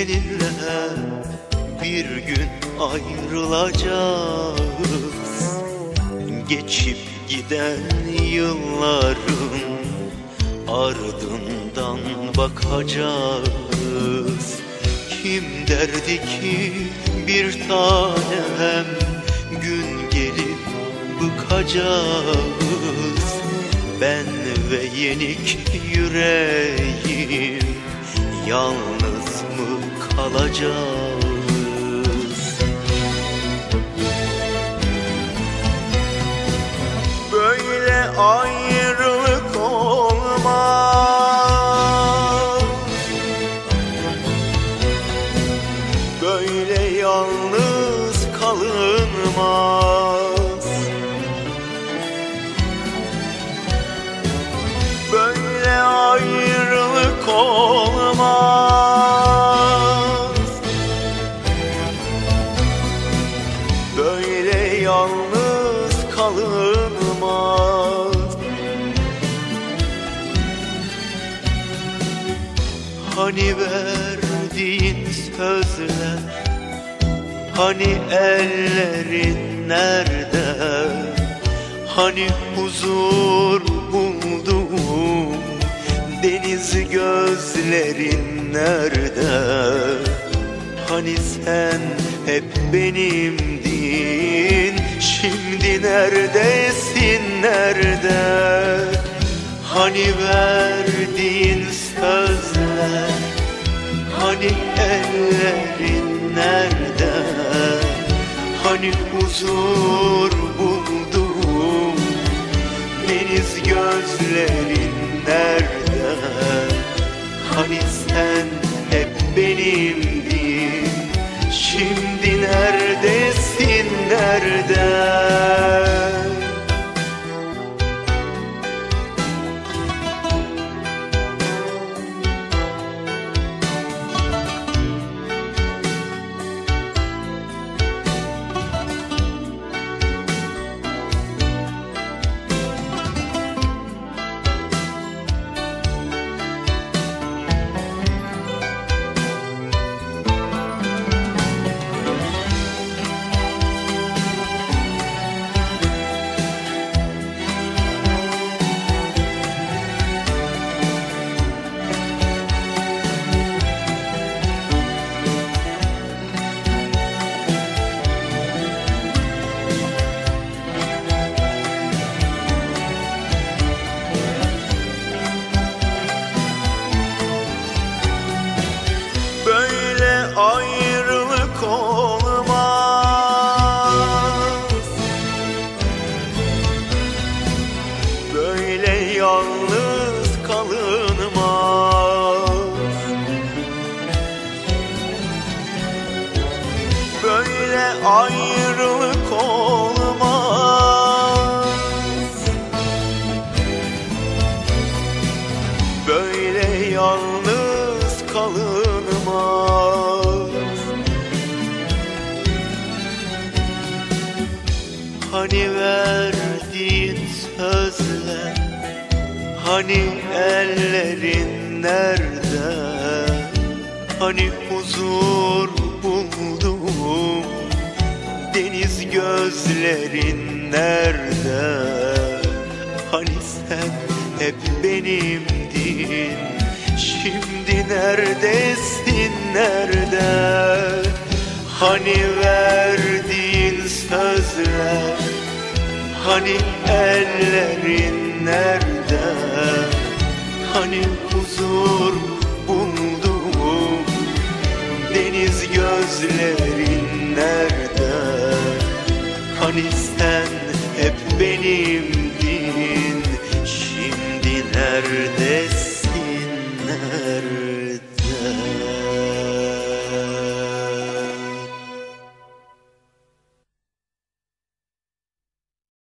seninle bir gün ayrılacağız. Geçip giden yılların ardından bakacağız. Kim derdi ki bir tanem gün gelip bıkacağız. Ben ve yenik yüreğim yalnız mı kalacağız? Böyle ayrılık olmaz, böyle yalnız kalınmaz. Böyle ayrılık olmaz, böyle yalnız kalınmaz. Hani verdiğin sözler, hani ellerin nerede? Hani huzur buldum, deniz gözlerin nerede? Hani sen hep benimdin, şimdi neredesin, nerede? Hani verdiğin sözler, hani ellerin nerede? Hani huzur buldum, deniz gözlerin nerede? Hani sen hep benimdin, şimdi neredesin, nerede? Ayrılık olmaz, böyle yalnız kalınmaz. Böyle ayrılık olmaz, böyle yalnız kalınmaz. Hani verdiğin sözler, hani ellerin nerede? Hani huzur buldum, deniz gözlerin nerede? Hani sen hep benimdin, şimdi neredesin, nerede? Hani verdiğin sözler, hani ellerin nerede? Hani huzur buldum, deniz gözlerin nerede? Hani sen hep benim